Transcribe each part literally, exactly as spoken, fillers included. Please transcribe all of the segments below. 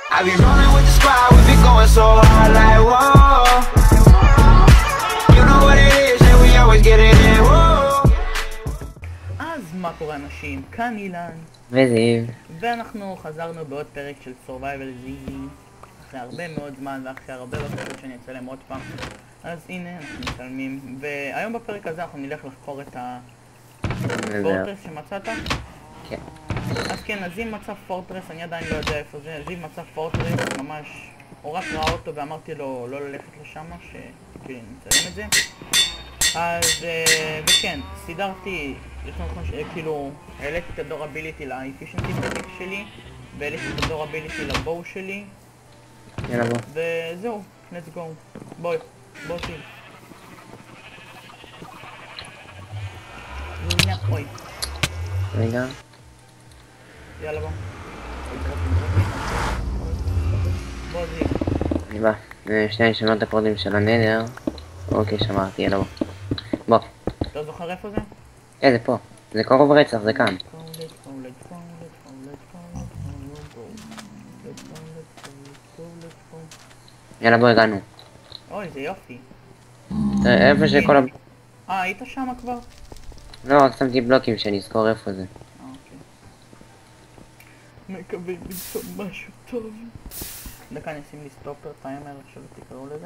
I be rolling with the squad, we be going so hard like whoa. You know what it is, and we always get it in, whoa. אז מה קורה אנשים? כאן אילן וזיו, ואנחנו חזרנו בעוד פרק של Survival Z אחרי הרבה מאוד זמן ואחרי הרבה בקשות שאני אצלם עוד פעם. אז הנה אנחנו מצלמים, והיום בפרק הזה אנחנו נלך לחקור את הפורטרס שמצאת? כן. אז כן, אז זיו מצא פורטרס, אני עדיין לא יודע איפה זה. זיו מצא פורטרס ממש, הוא רק ראה אותו ואמרתי לו לא ללכת לשם, שכאילו נצלם את זה. אז, וכן, סידרתי, כאילו, העליתי את הדורביליטי לאפישנטי סטטיק שלי, והעליתי את הדורביליטי לבואו שלי. יאללה בוא. וזהו, let's go. בואי, בוא תיל. הנה, אוי. רגע. יאללה בוא. בוא זיו. אני בא. שנייה, נשמע את הקורדים של הנדר. אוקיי, שמרתי, יאללה בוא. בוא. אתה זוכר איפה זה? אה, זה פה. זה קרוב רצח, זה כאן. יאללה בוא, הגענו. אוי, זה יופי. איפה שכל ה... אה, היית שם כבר? לא, רק שמתי בלוקים שאני אזכור איפה זה. אה, אוקיי. מקווה למצוא משהו טוב. דקה, אני אשים לי סטופר טיימר, איך שלא תקראו לזה.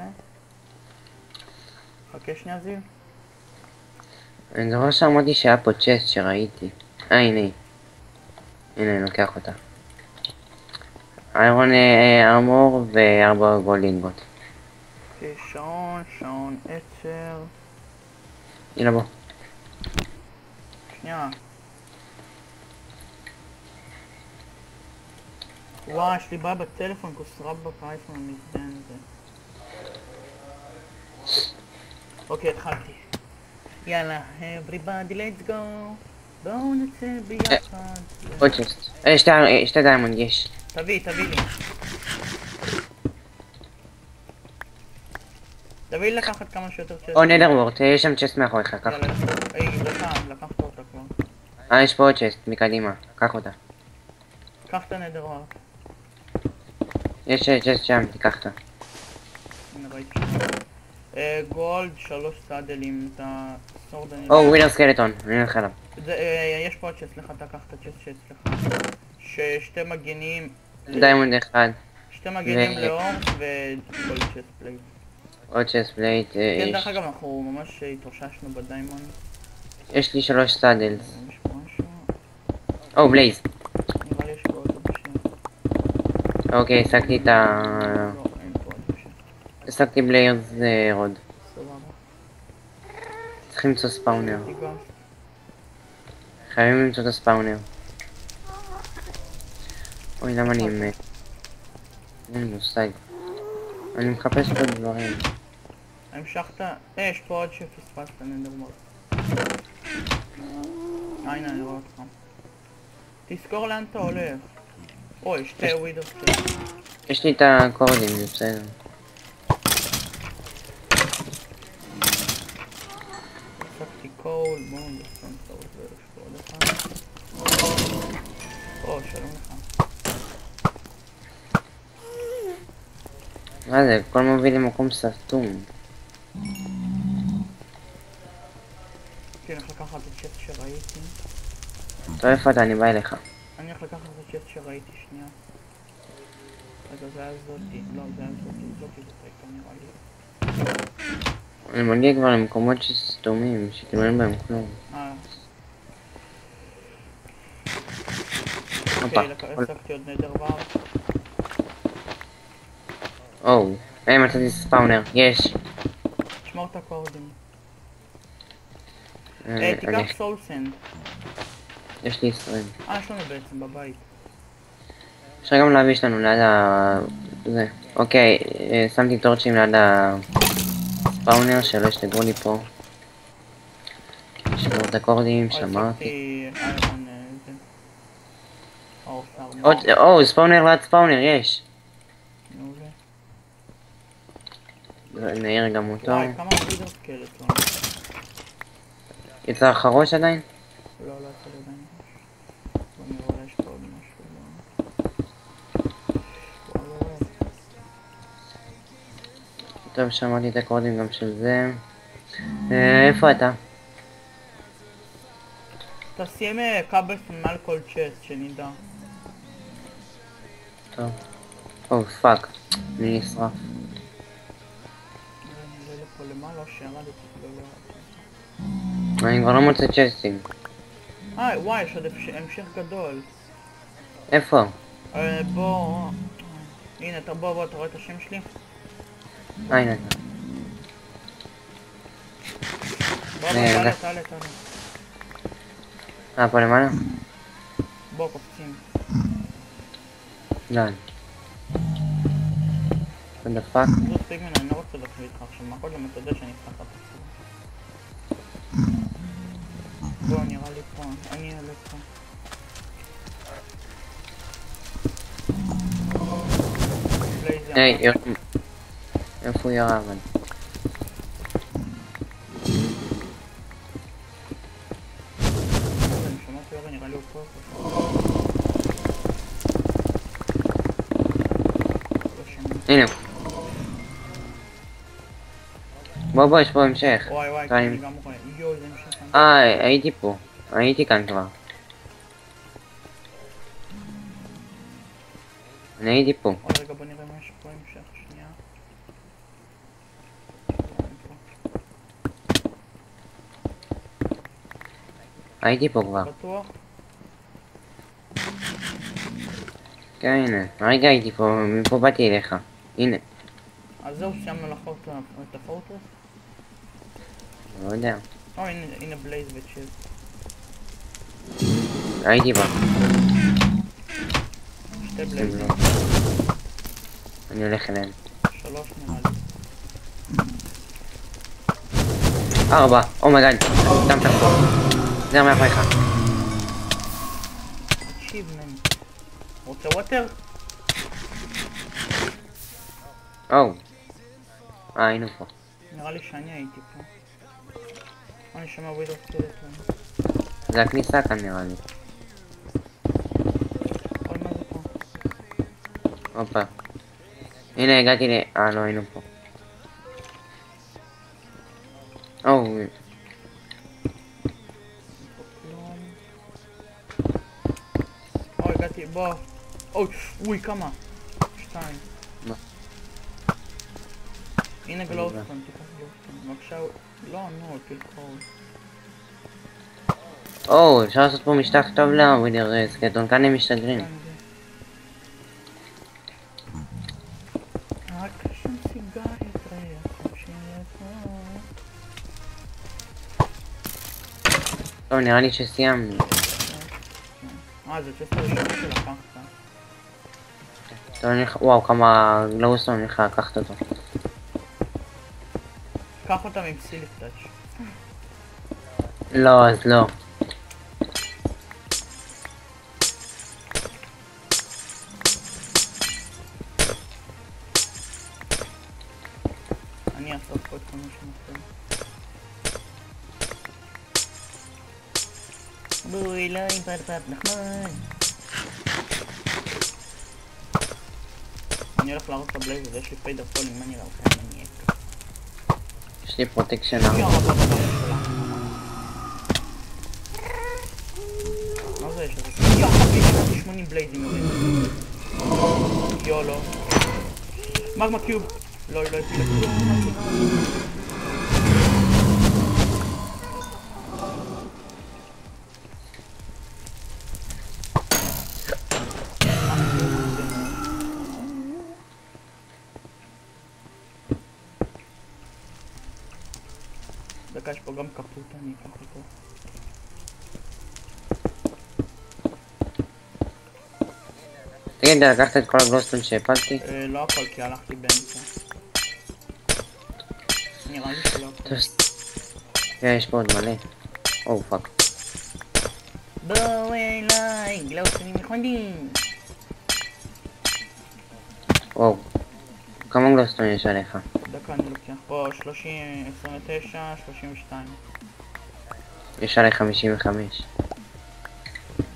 חכה שנייה זיו. אני זוכר שאמרתי שהיה פה צ'סט שראיתי. אה, הנה היא. הנה, אני לוקח אותה. איירון ארמור וארבע גולדינגות. אוקיי, שעון, שעון עצר. יאללה בוא. שנייה. וואי, יש לי בעיה בטלפון, כוסרה בפייפון המזדן הזה. אוקיי, התחלתי. יאללה, everybody let's go. בואו נצא ביחד. עוד צ'סט. אה, שתי דיימונד יש. תביא, תביא לי. תביא לי לקחת כמה שיותר צ'סט. או נדרוורט, יש שם צ'סט מאחוריך, קח. יאללה, היי, לקחת, לקחת אותה כבר. אה, יש פה עוד צ'סט, מקדימה, קח אותה. קח את הנדרוואר. יש צ'סט שם, תיקח אותה. הנה ראיתי שם. גולד, שלוש סאדלים, את הסורד אני... או, ווידר סקלטון, אני הולך עליו. יש פה עוד צ'סט לך, תקח את הצ'סט שאצלך. ששתי מגנים... דיימונד אחד. שתי מגנים לאורס וכל צ'סט פלייט. עוד צ'סט פלייט. כן, דרך אגב, אנחנו ממש התרוששנו בדיימונד. יש לי שלוש סאדלס. יש פה משהו... או, בלייז. נראה לי יש פה עוד אנשים. אוקיי, השגתי את ה... לא, אין פה עוד אנשים. השגתי בליירס רוד. סבבה. צריכים למצוא ספאונר. תיגש. חייבים למצוא את הספאונר. אוי, למה אני מת? אין לי מושג. אני מחפש פה דברים. המשכת... אה, יש פה עוד שפספסת נדרמור. אה, הנה, אני רואה אותך. תזכור לאן אתה הולך. אוי, שתי ווידרס. יש לי את הקורדים, זה בסדר. הפקתי קול, בואו נסיים את העוזר, יש פה עוד אחד. או, שלום לך. מה זה? הכל מוביל למקום סתום. כן, אני הולך לקחת את הצ'סט שראיתי. טוב, איפה אתה? אני בא אליך. אני הולך לקחת את הצ'סט שראיתי, שנייה. רגע, זה היה זאתי. לא, זה היה זאתי. זאתי זאת הייתה נראה לי. אני מגיע כבר למקומות שסתומים, שכאילו אין בהם כלום. אה. הופה. אוקיי, הסקתי עוד נדרוואר. או, היי, מצאתי ספאונר, יש. תשמור את הקורדים. אה, אה, אני- תיקח סול סנד. יש לי עשרים. אה, יש לנו בעצם בבית. אפשר גם להביא שלנו ליד ה... זה. אוקיי, אה, שמתי טורצ'ים ליד הספאונר שלא ישתגרו לי פה. שמור את הקורדים, שמרתי. אוי, הסקתי איירון, אה, זה. אור, סארמור. עוד, או, ספאונר ליד ספאונר, יש. מעולה. נעיר גם אותו. וואי, כמה ווידר סקלטון. יצא החרוש עדיין? לא, לא יצא לי עדיין. בוא נראה, אולי יש פה עוד משהו. לא. טוב, שמעתי את הקורדים גם של זה. אה, איפה אתה? תשים כבל מעל כל צ'סט, שנדע. טוב. או, פאק. אני נשרף. אני עולה לפה למעלה או שירדתי, לא לא... אני כבר לא מוצא צ'סטים. אה, וואי, יש עוד המשך גדול. איפה? אה, בוא... הנה, אתה בוא, בוא, אתה רואה את השם שלי? אה, הנה. בוא, בוא, תעלה, תעלה, תעלה. אה, פה למעלה? בוא, קופצים. לא. what the fuck? זו סיגמן, אני לא רוצה לדבר איתך עכשיו, מה קודם אתה יודע שאני אפתח את הפצוע. בוא, נראה לי פה, אני אעלה פה. היי, איפה הוא ירה אבל? אני שמעתי יורה, נראה לי הוא פה. הנה. בוא בוא, יש פה המשך. וואי וואי, אני- אני גם רואה. יואו, זה המשך. אה, הייתי פה. הייתי כאן כבר. אני הייתי פה. עוד רגע בוא נראה מה יש פה המשך, שנייה. הייתי פה כבר. בטוח? כן, הנה. הרגע הייתי פה, מפה באתי אליך. הנה. אז זהו, סיימנו לחוות את הפורטרס. לא יודע. או, הנה, הנה בלייז וצ'יז. הייתי בה. שתי בלייז. אני הולך אליהם. שלוש נראה לי. ארבע. אומייגאד. סתם תחפור. זה מאחוריך. אצ'יבמנט. רוצה ווטר? או. אה, היינו פה. נראה לי שאני הייתי פה. אני שומע ווידו סקלטון. זה הכניסה כאן נראה לי. אוי, מה זה פה? הופה. הנה הגעתי ל... אה, לא היינו פה. או. כלום. או, הגעתי, בוא. אוי, אוי, כמה? שתיים. מה? הנה גלוסטון, תיקח גלוסטון. בבקשה, לא, נו, תלכוד. או, אפשר לעשות פה משטח טוב לווידר סקלטון, כאן הם משתגרים. רק שם סיגריות ריח, שיהיה פה. טוב, נראה לי שסיימנו. אה, זה צ'סט הראשון שלקחת. טוב, אני... וואו, כמה גלוסטון אני הולך לקחת אותו. קח אותם עם סיליק טאץ'. לא, אז לא. אני אאסוף פה את כל מה שמחתם. בואי לא עם פרפר נחמד. אני הולך להרוס את הבלייז הזה, יש לי פיידר פולינג, מה נראה לכם מניאק? יש לי פרוטקשן ארבע. יאללה, בוא, בוא, בוא, שלה. מה זה יש לזה? יאללה, יש לי שמונים בלייזים יורים. יולו. מגמה קיוב. לא, לא, יש לי כלום. דקה, יש פה גם קפוט, אני אקח אותו. תגיד, לקחת את כל הגלוסטון שהפלתי? אה, לא הכל, כי הלכתי באמצע. נראה לי שלא הכל. טוב, כן, יש פה עוד מלא. או, פאק. בואו אליי, גלוסטונים נכונים. וואו. כמה גלוסטון יש עליך? דקה, אני לוקח פה שלושים, עשרים ותשע, שלושים ושתיים. יש עלי חמישים וחמש.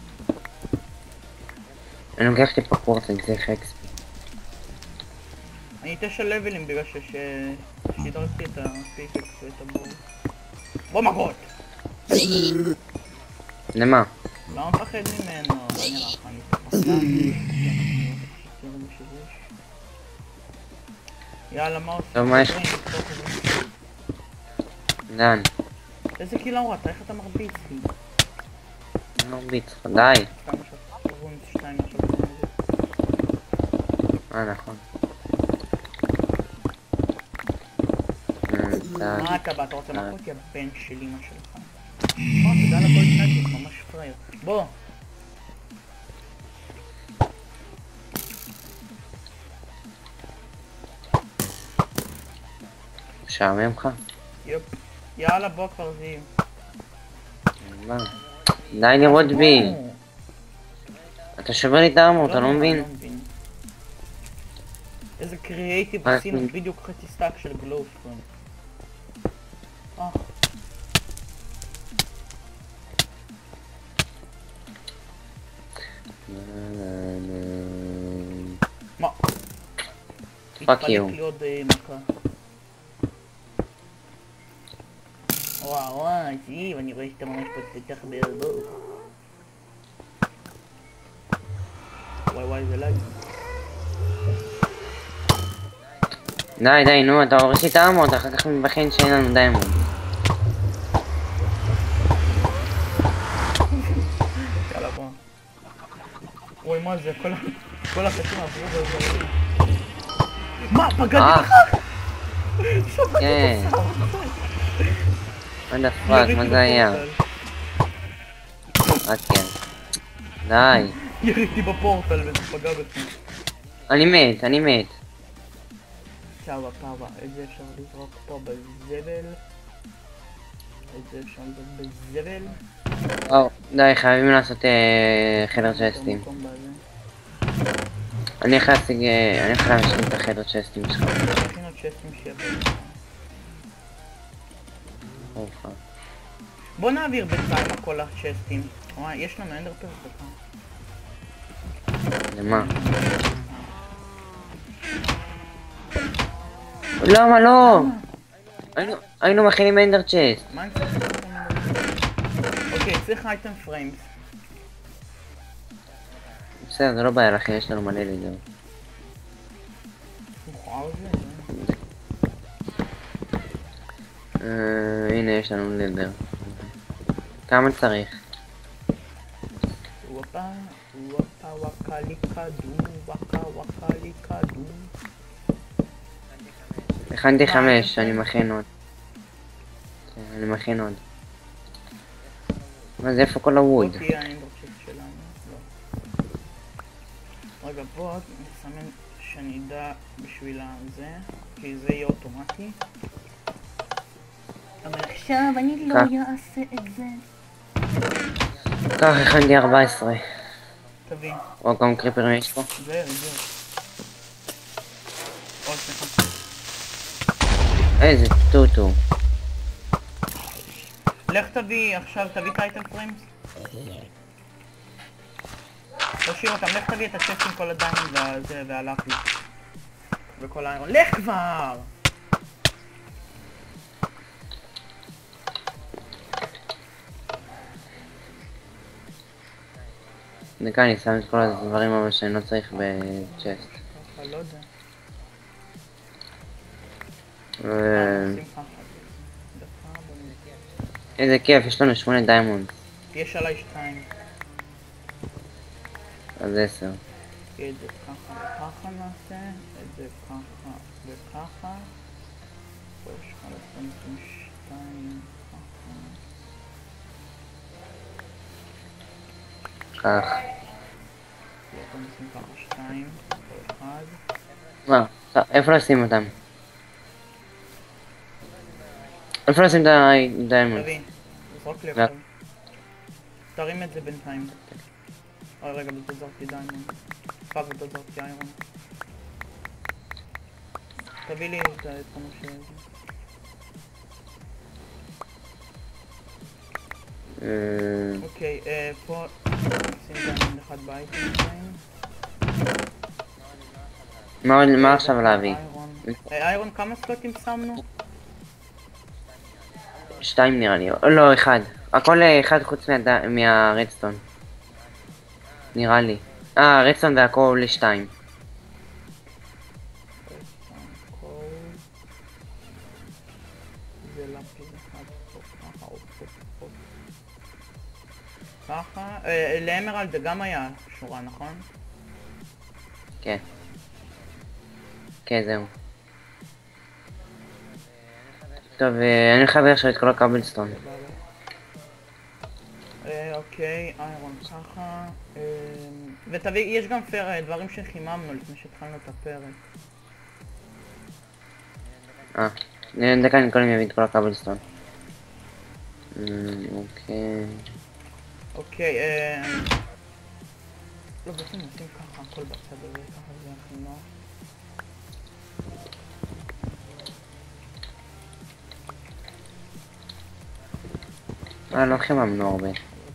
אני לוקח לי פה קורטק, זה חקס. אני תשע לבלים בגלל ששידרתי את הפיקקס ואת הבור. בוא מכות! למה? לא מפחד ממנו, אני נראה לך, אני פחדן. יאללה, מה עושים? טוב, מה יש? דן. איזה קילה הוא אתה? איך אתה מרביץ לי? אני מרביץ לך, די. סתם עכשיו, רון שתיים עכשיו. אה, נכון. מה אתה בא? אתה רוצה מכות? יא בן של אמא שלך. נכון, תודה לגולד נג'יק, ממש פרייר. בוא! משעמם לך? יופ. יאללה, בוא כבר זיו. די לראות בי. אתה שובר לי את הארמור, אתה לא מבין? איזה קריאייטיב עשינו בדיוק חצי סטאק של גלוסטון. אה. מה? פאק יו. התפלק לי עוד מכה. וואו וואו, זיו, אני רואה שאתה ממש פותח בערבו. וואי וואי, זה לג. די די נו, אתה הורס לי את הארמור, אתה אחר כך מבחין שאין לנו דיימונד. יאללה בוא. וואי מה זה, כל החצים עברו בזה. מה? פגעתי לך? כן. מה דה פאק, מה זה היה? רק כן. די. יריתי בפורטל וזה פגע בך. אני מת, אני מת. צ'אווה פאווה, את זה אפשר לזרוק פה בזבל. את זה אפשר לזרוק בזבל. וואו, די, חייבים לעשות חדר צ'סטים. אני יכול להשיג, אני יכול להשיג את החדר צ'סטים שלך. הכינו צ'סטים שיבוא. בוא נעביר בינתיים הכל הצ'סטים. וואי, יש לנו אנדר פרס בכלל. למה? למה לא? היינו מכינים אנדר צ'סט. מה אני צריך? אוקיי, צריך אייטם פריימס. בסדר, זה לא בעיה לכם, יש לנו מלא לידור. מכוער זה? הנה יש לנו לידר. כמה צריך? וואפה, וואפה וואקה לי כדו, וואקה וואקה לי כדו. הכנתי חמש, אני מכין עוד. אני מכין עוד. מה זה, איפה כל הווד? בוא תהיה האנדרצ'יט שלנו. לא. רגע, בוא נסמן שאני אדע בשביל זה, כי זה יהיה אוטומטי. אבל עכשיו אני לא אעשה את זה. כך, הכנתי ארבע עשרה. תביא. או כמה קריפרים יש פה? זה, זה. עוד סליחה. איזה טוטו. לך תביא עכשיו, תביא את האייטם פריימס. תשאיר אותם, לך תביא את הצ'סט עם כל הדיימנד והזה והלאפי. וכל האיירון. לך כבר! דקה, אני שם את כל הדברים אבל שאני לא צריך בצ'סט. לא יודע. איזה כיף, יש לנו שמונה דיימונד. יש עליי שתיים. אז עשר. את זה ככה וככה נעשה, את זה ככה וככה. פה יש לך עשרים ושתיים ככה. כך. פה נשים ככה שתיים, פה אחד. מה? איפה לשים אותם? איפה לשים את הדיימונד? תביא, זרוק לי הכל. תרים את זה בינתיים. אוי רגע, בזה זרקתי דיימונד. פעם בזה זרקתי איירון. תביא לי את כמה שזה. אוקיי, פה נשים דיימונד אחד באייטם. מה עכשיו להביא? איירון, כמה סלוטים שמנו? שתיים נראה לי, או לא, אחד. הכל אחד חוץ מהד- מהרדסטון. נראה לי. אה, רדסטון והכל לשתיים. זה לפיד אחד פה, ככה, או פה, פה. ככה, אה, לאמרלד זה גם היה שורה, נכון? כן. כן, זהו. טוב, אה, אני חייב עכשיו את כל הקאבלסטון. אה, אוקיי, איירון ככה. אה, ותביא, יש גם פר, דברים שחיממנו לפני שהתחלנו את הפרק. אה, דקה אני קודם אביא את כל הקאבלסטון. אה, אוקיי. אוקיי, אה... לא, בעצם נשים ככה, הכל בצד הזה, ככה זה הכי נוח. אה, לא חיממנו הרבה.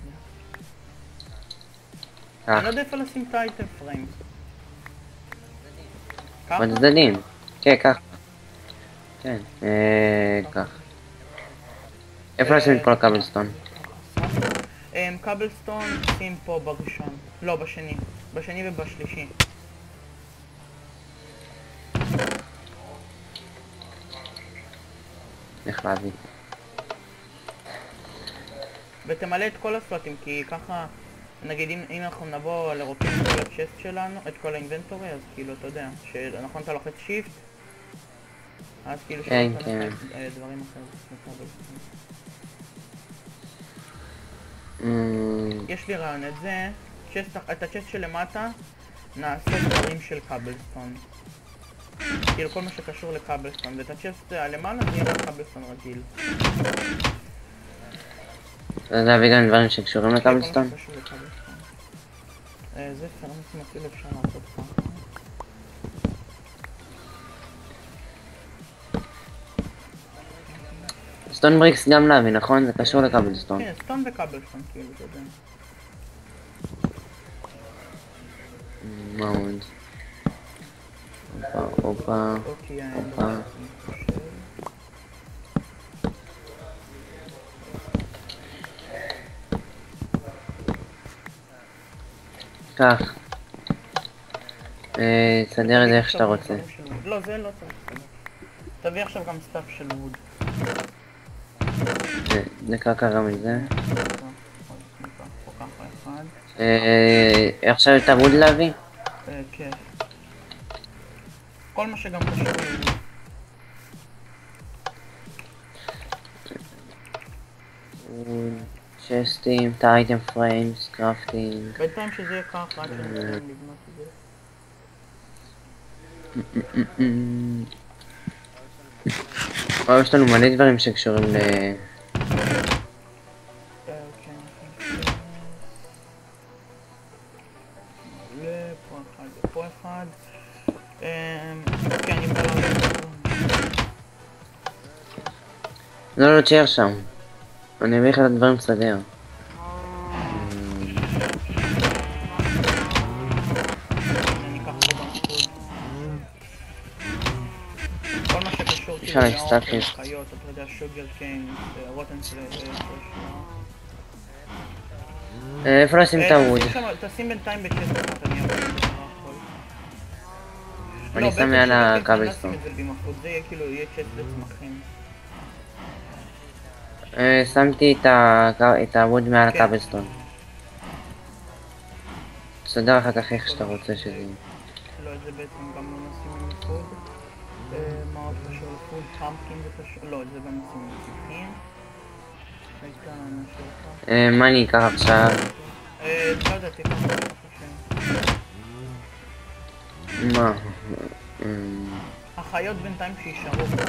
אני כך, לא יודע איפה לשים את האייטם פריים. ככה? בצדדים. כן, כך. כן, אה, כך. איפה לשים את כל הקאבלסטון? אמ, קאבלסטון שים פה בראשון. לא, בשני. בשני ובשלישי. איך להביא? ותמלא את כל הסלוטים, כי ככה, נגיד אם, אם אנחנו נבוא לרוקן את כל הצ'סט שלנו, את כל האינבנטורי, אז כאילו, אתה יודע, שנכון אתה לוחץ שיפט, אז כאילו כן, שאתה כן. נותן אה, דברים אחרים לקאבלסטון. אמ, יש לי רעיון, את זה, צ'סט, את הצ'סט שלמטה, נעשה דברים של קאבלסטון. כאילו כל מה שקשור לקאבלסטון, ואת הצ'סט הלמעלה זה יהיה רק קאבלסטון רגיל. אתה יודע להביא גם דברים שקשורים לקאבלסטון? כל מה שקשור לקאבלסטון. אה, זה פרמיסים אפילו אפשר לעשות ככה. סטון בריקס גם להביא, נכון? זה קשור לקאבלסטון. כן, סטון וקאבלסטון כאילו, אתה יודע. מה עוד? הופה, הופה, אוקיי, אני הופה. לא יודעת, אני חושב. כך. אה, תסדר את זה איך שאתה רוצה. לא, זה לא צריך. תביא עכשיו גם סטאפ של ווד. דקה קרה מזה. פה ככה אחד. אה, עכשיו את הווד להביא? אה, כן. כל מה שגם קשור לווד. ווד, צ'סטים, את האייטם פריימס, קרפטינג. בינתיים שזה יהיה ככה, עד שאני אתחיל לבנות את זה. וואו, יש לנו מלא דברים שקשורים ל... אה, כן, מלא, פה אחד ופה אחד. אה, כן, אני בא לעשות. לא, לא, תשאר שם. אני אביא לך את הדברים לסדר. אני אקח פה גם פוד. כל מה שקשור יש עליי לאוכל, סטאפים. חיות, אתה יודע, שוגר קיין, רוטן סלט, איפה לשים את הווד? תשים בינתיים בצ'סט אחת, אני אעבור את זה הכל. אני שם מעל הקאבלסטון. זה יהיה כאילו, יהיה צ'סט לצמחים. אה, שמתי את ה- את הווד מעל כן. הקאבלסטון. תסדר אחר כך איך שאתה רוצה שזה יהיה. לא, את זה בעצם גם לא נשים עם פוד. אה, מה עוד קשור לפוד? פמפקין זה קשור? לא, את זה גם נשים עם צמחים. הייתה משהו אחר. אה, מה אני אקח עכשיו? אה, לא יודע, תיקח את זה. מה? אמ, החיות בינתיים שישארו פה.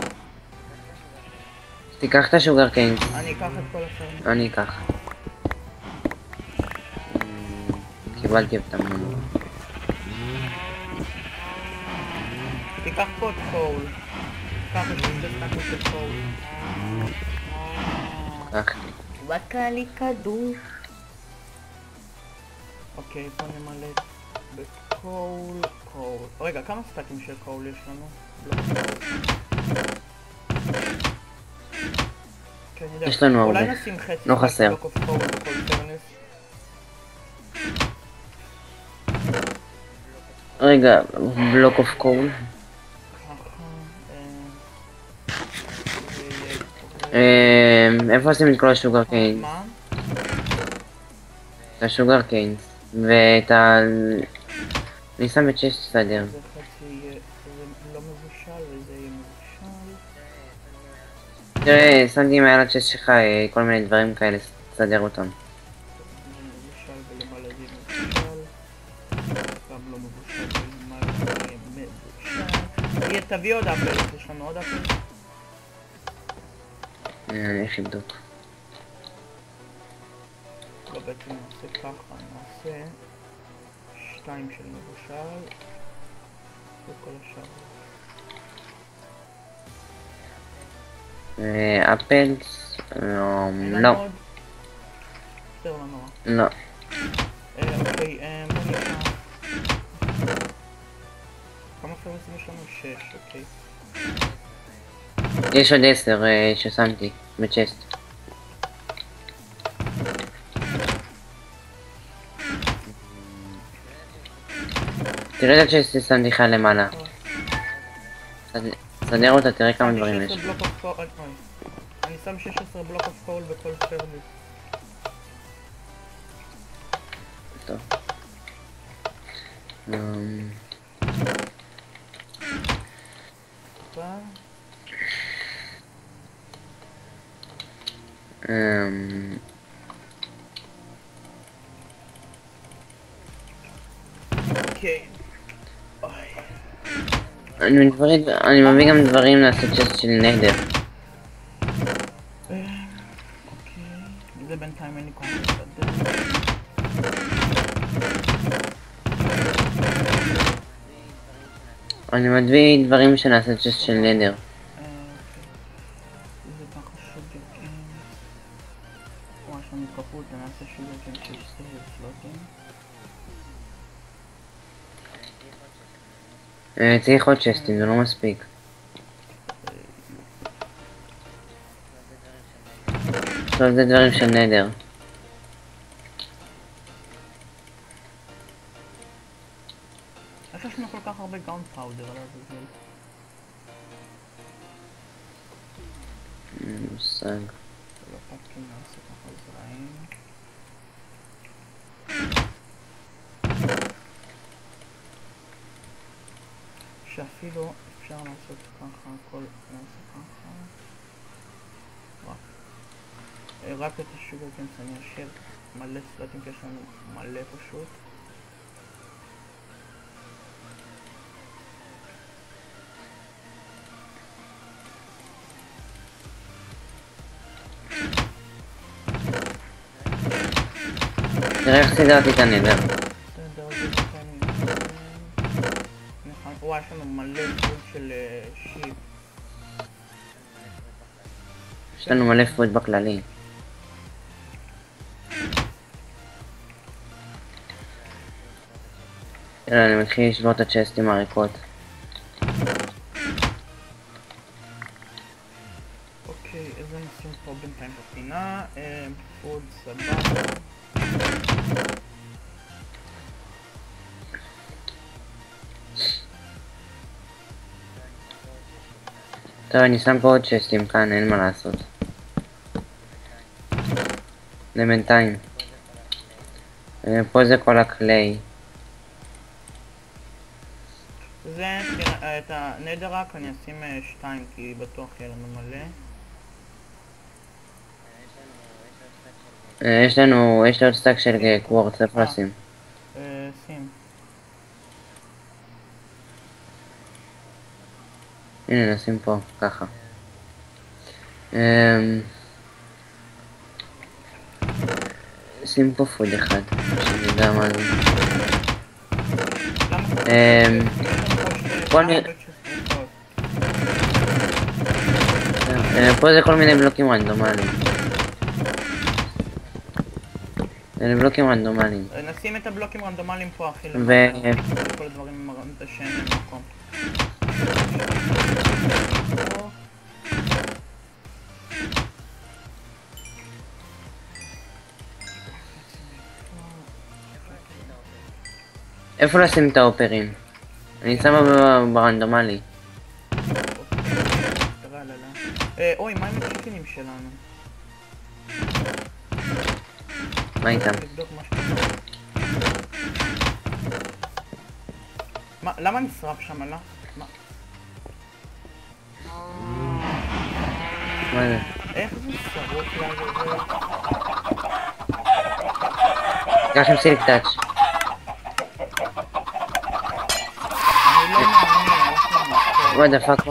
תיקח את השוגר קיינס. אני אקח את כל השארים. אני אקח. אמ, קיבלתי אותם. תיקח פה את קול. תיקח את שתי סטאקות של קול. קח. בקע לי כדור. אוקיי, פה נמלא בקול, קול. רגע, כמה סטאקים של קול יש לנו? כן, אני יודע. יש לנו אולי הרבה. נשים חצי לא חסר. בלוק אוף קול בכל פרנס. רגע, בלוק אוף קול. ככה, אה... זה יהיה... איפה עושים את כל השוגר קיינס? מה? את השוגר קיינס. ואת ה... אני שם את שש סדר. זה חצי יהיה... זה לא מבושל וזה יהיה מבושל. תראה, שמתי מעל הצ'סט שלך אה, כל מיני דברים כאלה, תסדר אותם. זה מבושל ולמעלה זה מבושל. גם לא מבושל ולמעלה זה יהיה מבושל. יהיה, תביא עוד אפל, יש לנו עוד אפל. אה, אני איך לבדוק. לא, בעצם נעשה ככה, נעשה שתיים של מבושל וכל השאר. אה, אפלס? לא, אין לנו לא, עוד? בסדר, לא נורא. לא. אה, אוקיי, אה, בוא נראה. כמה פרנסים יש לנו? שש, אוקיי. יש עוד עשר אה, ששמתי בצ'סט. תראה את הצ'סט ששמתי לך למעלה. סד- סדר אותה, תראה כמה דברים יש. שש עשרה בלוק אוף קול, אוי, אוי. אני שם שש עשרה בלוק אוף קול בכל פרנס. טוב. אמ, כבר. אמ, אוקיי. אוי. אני מדברים- אני מביא גם דברים לעשות צ'סט של נדר. אה, אוקיי. זה בינתיים אין לי כל כך לסדר. אני מביא דברים שנעשה צ'סט של נדר. אה, אוקיי. זה ככה שוגר. וואי, יש לנו כפות, ונעשה שוגר של שתי סלוטים. אה, צריך עוד צ'סטים, זה לא מספיק. טוב, זה דברים של נדר. איך יש לנו כל כך הרבה גאונד פאודר על הזזל? אין מושג. זה לא פאקינג נעשה ככה זרעים. שאפילו אפשר לעשות ככה, הכל נעשה ככה. וואו. אה, רק את השוגר קנס אני אשאיר מלא סלוטים כי יש לנו מלא פשוט. תראה איך סידרתי את הנדר. בסדר, זה בכלל נכון. וואי, יש לנו מלא פוד של אה, שיפ. יש לנו מלא פוד בכללי. יאללה, אני מתחיל לשבור את הצ'סטים הריקות. אוקיי, איזה נשים פה בינתיים בפינה. אה, פוד סבבה. טוב, אני שם פה עוד צ'סטים כאן, אין מה לעשות. לבינתיים. אה, פה זה כל הקליי. זה, תראה, את הנדר רק אני אשים אה, שתיים כי בטוח יהיה לנו מלא. אה, יש לנו, יש לי עוד סטאק של אה, קוורץ, איפה אה. לשים? אה, שים. הנה, נשים פה, ככה. אמ, שים פה פוד אחד, שאני יודע מה זה. למה? אמ, בוא אה, נראה. בצ'סטות. אה, פה זה כל מיני בלוקים רנדומליים. אלה בלוקים רנדומליים. נשים את הבלוקים רנדומליים פה, אחי. ו... כל הדברים שאין להם מקום. איפה לשים את האופרים? אני שמה ברנדומלי. אוי, מה עם הצ'יקנים שלנו? מה איתם? לבדוק מה שקורה. מה, למה נשרף שם? מה? מה זה? איך זה שרוף לעזאזל? קח עם סילק טאץ'. אני לא מאמין, וואט דה פאק,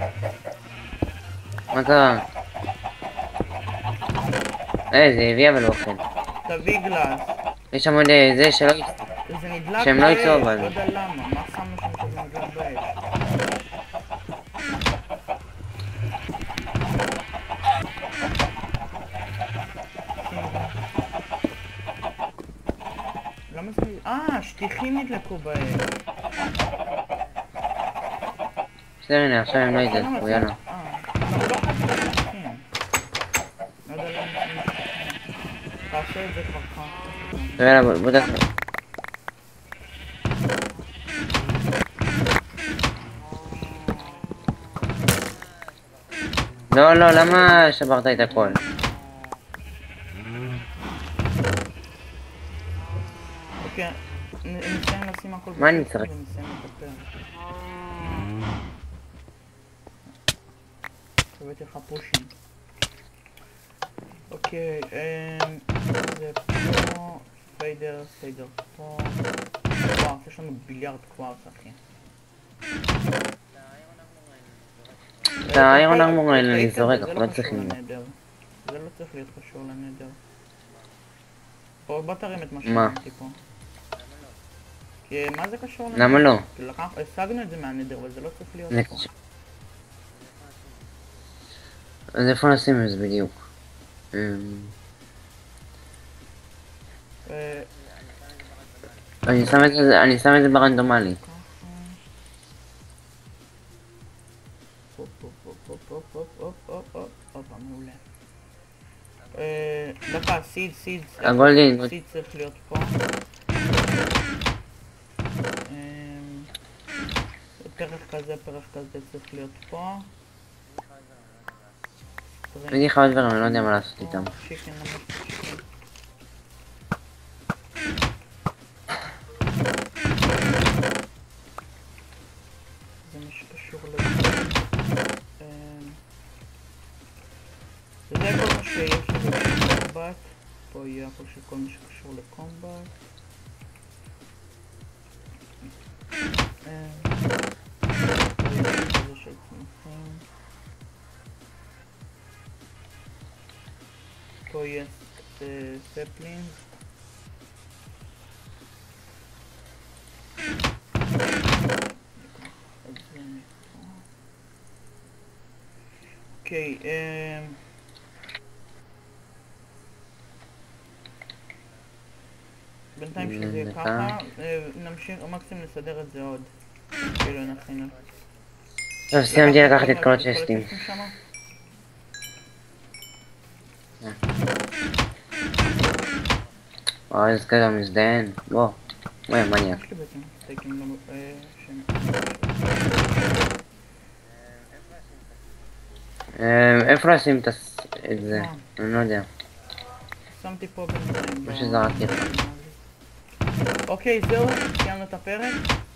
מה קרה? אה, זה הביא אבל אוכל. תביא גלאס. יש שם עוד זה שלא יצא. זה נדלק שהם לא יצאו אבל. לא יודע למה, מה שמו שם שזה נדלק באש? למה זה... אה, שטיחים נדלקו באש. בסדר, הנה, עכשיו הם לא ידלקו, יאללה. אה, אבל לא חייב שטיחים. לא יודע למה זה שטיחים. תעשה את זה כבר ככה. יאללה, בוא בוא תעשה. לא, לא, למה שברת את הכל? אוקיי, נסיים לשים הכל מה אני בסדר צריך? ונסיים לטפל. הבאתי לך פושים. אוקיי, אמ... זה פה... פיידר, פיידר פה... קווארץ, יש לנו ביליארד קווארץ, אחי. את האיירון ארמור האלה אני זורק, אנחנו לא צריכים את זה. זה לא צריך להיות קשור לנדר. בוא בוא תרים את מה מה? שאמרתי פה. כי מה זה קשור לנדר? למה לא? כי לקח... השגנו את זה מהנדר, אבל זה לא צריך להיות זה פה. קשור. אז איפה נשים את זה בדיוק? אמ, אה, אני שם את זה, אני שם את זה ברנדומלי. הופ, הופ, הופ, הופ, הופ, הופ, הופ, הופ, הופ, מעולה. אה, דקה, סיד, סיד, הגולדין, סיד צריך להיות פה. אמ, פרח כזה, פרח כזה צריך להיות פה. ראיתי לך עוד דברים, אני לא יודע מה לעשות איתם. צ'יקן, למה יש פה צ'יקן? זה מה שקשור לזה. אמ, וזה כל מה שיש לי בקומבט. פה יהיה הכל של כל מה שקשור לקומבט. אמ, פה יהיה כזה של צמחים. פה יש ספלינג. אוקיי, בינתיים שזה יהיה ככה, נמשיך, מקסימום נסדר את זה עוד. כאילו נכין. טוב, סיימתי לקחת את כל הצ'סטים. וואי, איזה כזה מזדיין. בוא. וואי, מניאק. יש לי בעצם סטייקים לא... שהם... איפה לשים את זה? אני לא יודע. שמתי פה בינתיים. מה שזרקתי לך. אוקיי, זהו, סיימנו את הפרק.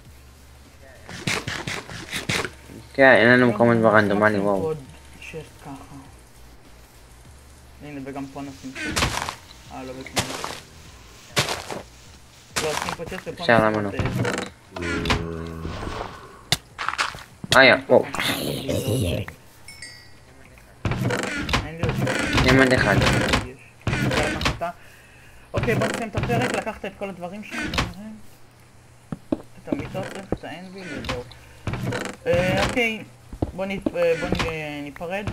כן, אין לנו מקומות ברנדומלי, וואו. עוד שסט ככה. הנה, וגם פה נשים שסט. אה, לא בכלל. לא, שים פה צ'סט ופה אפשר, למה לא? אה, יא, וואו. אין לי עוד שסט. נמד אחד. אוקיי, בוא נסיים את הפרק, לקחת את כל הדברים שם, בוא נראה. את המיטות, את האנביל וזהו. אוקיי, בוא ניפרד.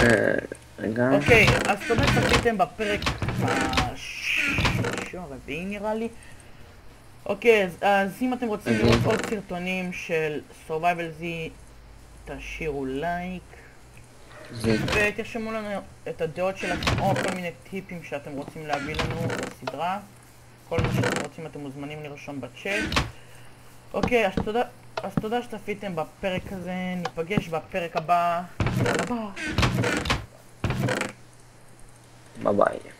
רגע. אוקיי, אז תודה שצפיתם בפרק השלישי או הרביעי נראה לי. אוקיי, אז, אז אם אתם רוצים לראות עוד סרטונים של Survival Z, תשאירו לייק. ותרשמו לנו את הדעות שלכם או כל מיני טיפים שאתם רוצים להביא לנו בסדרה. כל מה שאתם רוצים אתם מוזמנים לרשום בצ'אט. אוקיי, אז תודה, אז תודה שצפיתם בפרק הזה, ניפגש בפרק הבא. יאללה ביי. ביי ביי.